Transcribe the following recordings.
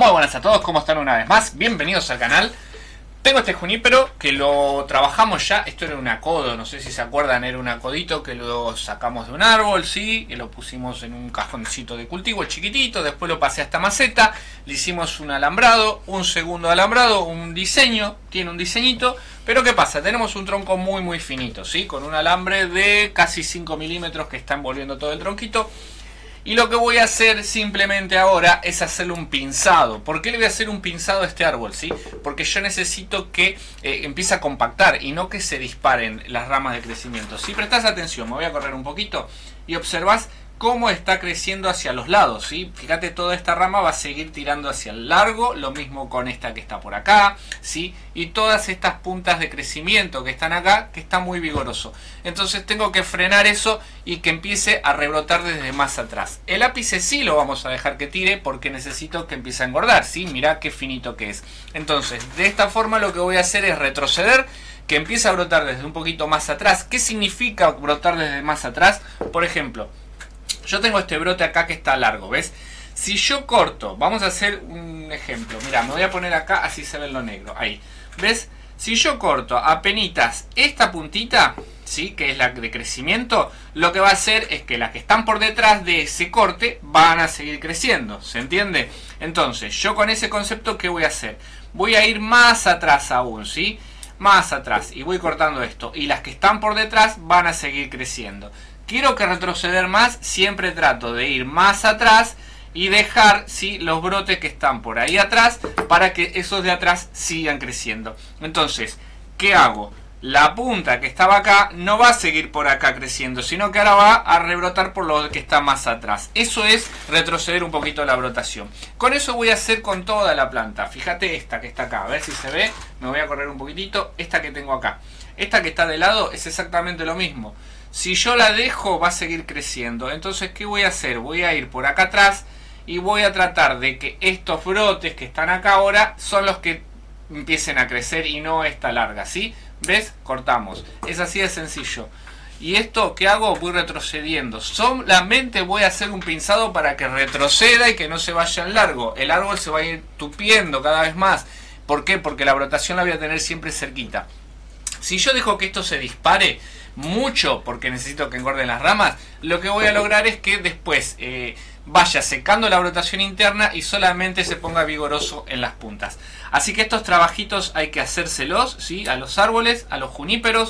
Muy buenas a todos, ¿cómo están una vez más? Bienvenidos al canal. Tengo este junípero que lo trabajamos ya. Esto era un acodo, no sé si se acuerdan, era un acodito que lo sacamos de un árbol, sí, y lo pusimos en un cajoncito de cultivo chiquitito. Después lo pasé a esta maceta, le hicimos un alambrado, un segundo alambrado, un diseño, tiene un diseñito. Pero ¿qué pasa? Tenemos un tronco muy finito, sí, con un alambre de casi 5 milímetros que está envolviendo todo el tronquito. Y lo que voy a hacer simplemente ahora es hacerle un pinzado. ¿Por qué le voy a hacer un pinzado a este árbol? ¿Sí? Porque yo necesito que empiece a compactar y no que se disparen las ramas de crecimiento. Si prestas atención, me voy a correr un poquito y observas cómo está creciendo hacia los lados, ¿sí? Fíjate, toda esta rama va a seguir tirando hacia el largo, lo mismo con esta que está por acá, ¿sí? Y todas estas puntas de crecimiento que están acá, que está muy vigoroso. Entonces tengo que frenar eso y que empiece a rebrotar desde más atrás. El ápice sí lo vamos a dejar que tire porque necesito que empiece a engordar, ¿sí? Mirá qué finito que es. Entonces, de esta forma lo que voy a hacer es retroceder, que empiece a brotar desde un poquito más atrás. ¿Qué significa brotar desde más atrás? Por ejemplo, yo tengo este brote acá que está largo, ¿ves? Si yo corto, vamos a hacer un ejemplo. Mira, me voy a poner acá, así se ve lo negro. Ahí, ¿ves? Si yo corto apenitas esta puntita, ¿sí? Que es la de crecimiento, lo que va a hacer es que las que están por detrás de ese corte van a seguir creciendo, ¿se entiende? Entonces, yo con ese concepto, ¿qué voy a hacer? Voy a ir más atrás aún, ¿sí? Más atrás, y voy cortando esto. Y las que están por detrás van a seguir creciendo. Quiero que retroceder más, siempre trato de ir más atrás y dejar, ¿sí?, los brotes que están por ahí atrás para que esos de atrás sigan creciendo. Entonces, ¿qué hago? La punta que estaba acá no va a seguir por acá creciendo, sino que ahora va a rebrotar por lo que está más atrás. Eso es retroceder un poquito la brotación. Con eso voy a hacer con toda la planta. Fíjate esta que está acá, a ver si se ve. Me voy a correr un poquitito. Esta que tengo acá. Esta que está de lado es exactamente lo mismo. Si yo la dejo, va a seguir creciendo. Entonces, ¿qué voy a hacer? Voy a ir por acá atrás y voy a tratar de que estos brotes que están acá ahora son los que empiecen a crecer y no esta larga, ¿sí? ¿Ves? Cortamos. Es así de sencillo. Y esto, ¿qué hago? Voy retrocediendo. Solamente voy a hacer un pinzado para que retroceda y que no se vaya en largo. El árbol se va a ir tupiendo cada vez más. ¿Por qué? Porque la brotación la voy a tener siempre cerquita. Si yo dejo que esto se dispare mucho, porque necesito que engorden las ramas, lo que voy a lograr es que después vaya secando la brotación interna y solamente se ponga vigoroso en las puntas. Así que estos trabajitos hay que hacérselos, ¿sí?, a los árboles, a los juníperos,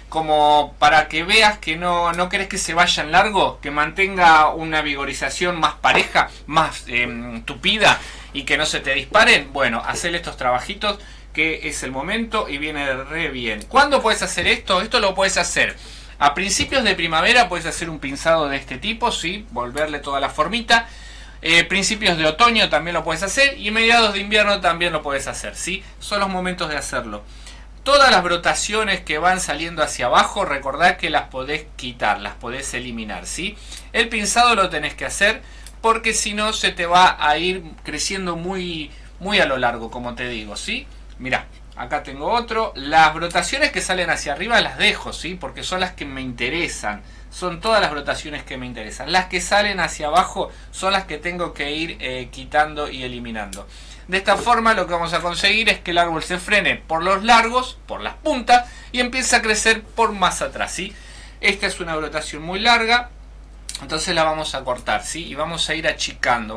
como para que veas que no querés que se vaya en largo, que mantenga una vigorización más pareja, más tupida y que no se te disparen. Bueno, hacer estos trabajitos, que es el momento y viene re bien. ¿Cuándo puedes hacer esto? Esto lo puedes hacer a principios de primavera, puedes hacer un pinzado de este tipo, ¿sí?, volverle toda la formita. Principios de otoño también lo puedes hacer y mediados de invierno también lo puedes hacer, ¿sí? Son los momentos de hacerlo. Todas las brotaciones que van saliendo hacia abajo, recordad que las podés quitar, las podés eliminar, ¿sí? El pinzado lo tenés que hacer porque si no se te va a ir creciendo muy a lo largo, como te digo, ¿sí? Mirá, acá tengo otro. Las brotaciones que salen hacia arriba las dejo, ¿sí?, porque son las que me interesan. Son todas las brotaciones que me interesan. Las que salen hacia abajo son las que tengo que ir quitando y eliminando. De esta forma lo que vamos a conseguir es que el árbol se frene por los largos, por las puntas, y empiece a crecer por más atrás, ¿sí? Esta es una brotación muy larga. Entonces la vamos a cortar, ¿sí? Y vamos a ir achicando,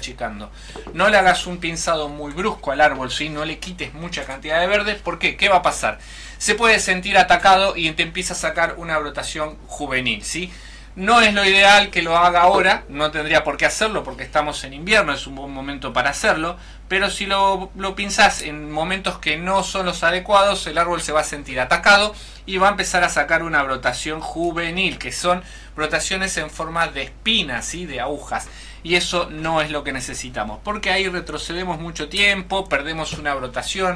No le hagas un pinzado muy brusco al árbol, ¿sí? No le quites mucha cantidad de verdes. ¿Por qué? ¿Qué va a pasar? Se puede sentir atacado y te empieza a sacar una brotación juvenil, ¿sí? No es lo ideal que lo haga ahora, no tendría por qué hacerlo porque estamos en invierno, es un buen momento para hacerlo. Pero si lo pinzás en momentos que no son los adecuados, el árbol se va a sentir atacado y va a empezar a sacar una brotación juvenil, que son brotaciones en forma de espinas, ¿sí?, de agujas. Y eso no es lo que necesitamos, porque ahí retrocedemos mucho tiempo, perdemos una brotación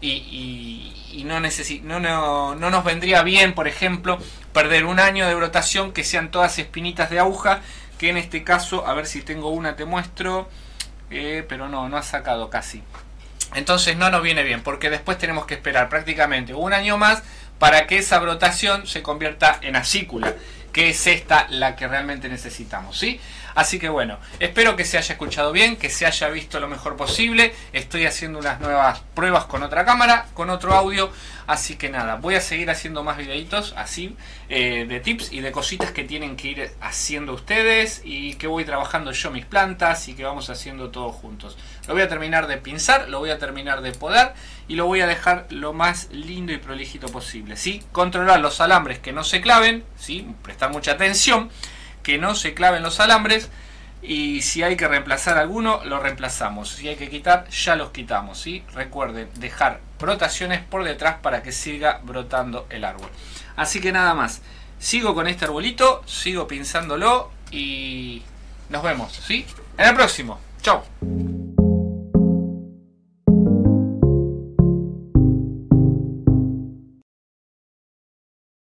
y no nos vendría bien, por ejemplo, perder un año de brotación que sean todas espinitas de aguja, que en este caso, a ver si tengo una, te muestro. Pero no ha sacado casi. Entonces no nos viene bien, porque después tenemos que esperar prácticamente un año más para que esa brotación se convierta en acícula, que es esta la que realmente necesitamos, ¿sí? Así que bueno, espero que se haya escuchado bien, que se haya visto lo mejor posible. Estoy haciendo unas nuevas pruebas con otra cámara, con otro audio. Así que nada, voy a seguir haciendo más videitos así, de tips y de cositas que tienen que ir haciendo ustedes, y que voy trabajando yo mis plantas y que vamos haciendo todos juntos. Lo voy a terminar de pinzar, lo voy a terminar de podar y lo voy a dejar lo más lindo y prolijito posible, ¿sí? Controlar los alambres que no se claven, ¿sí? Prestar mucha atención, que no se claven los alambres, y si hay que reemplazar alguno, lo reemplazamos. Si hay que quitar, ya los quitamos, ¿sí? Recuerden dejar brotaciones por detrás para que siga brotando el árbol. Así que nada más. Sigo con este arbolito, sigo pinzándolo y nos vemos, ¿sí? En el próximo. Chau.